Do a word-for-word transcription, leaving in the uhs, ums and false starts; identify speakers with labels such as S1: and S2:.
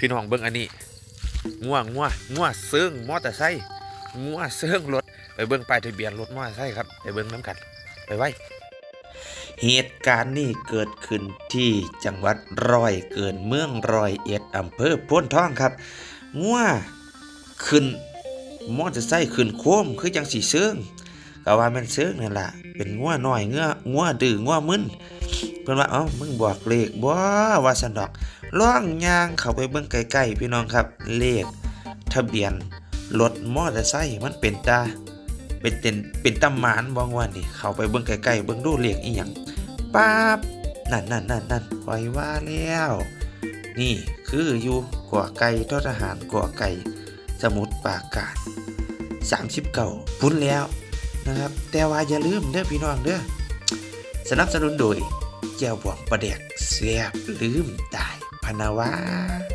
S1: พี่น้องเบิ่งอันนี้งัวงัวงัวเซิงมอเตอร์ไซค์งัวเซิงรถไปเบิ่งป้ายทะเบียนรถมอเตอร์ไซค์ครับไปเบิ่งน้ำกันไปไว้เหตุการณ์นี้เกิดขึ้นที่จังหวัดร้อยเกินเมืองร้อยเอ็ดอำเภอโพนทองครับงัวขึ้นมอเตอร์ไซค์ขึ้นโค้มคือจังสีเซิงก็ว่ามันเซิงนั่นล่ะเป็นงัวน้อยเงื้องัวดื้องัวมึนเพิ่นว่าเอ้ามึงบอกเลขบ่ว่าซั่นดอกล่องย่างเข้าไปเบิ่งใกล้ๆพี่น้องครับเลขทะเบียนรถมอเตอร์ไซค์มันเป็นตาเป็นเป็นเป็นตำหมานบ่งว่านี่เข้าไปเบิ่งใกล้ๆเบิ่งดูเลขอีหยังป๊าบนั่นๆๆๆปล่อยว่าแล้วนี่คืออยู่กัวไก่ททหารกัวไก่สมุทรปราการสามสิบเก้าพุ่นแล้วนะครับแต่ว่าอย่าลืมเด้อพี่น้องเด้อสนับสนุนโดยแจ่วบองปลาแดกแซ่บลืมตายพะนะวา